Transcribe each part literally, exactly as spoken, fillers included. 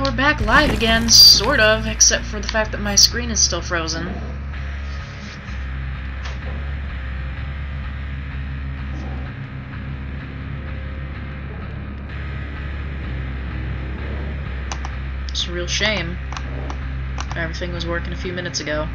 we're back live again, sort of, except for the fact that my screen is still frozen. It's a real shame. Everything was working a few minutes ago.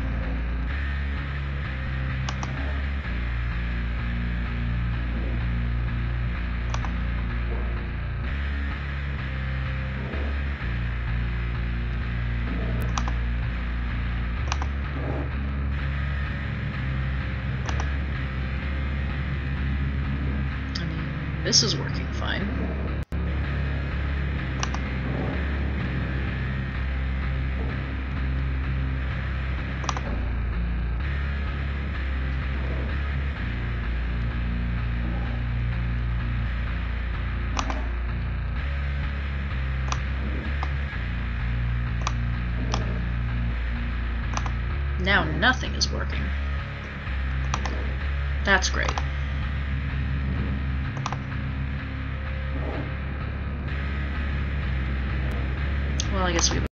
This is working fine. Now nothing is working. That's great. Well, I guess we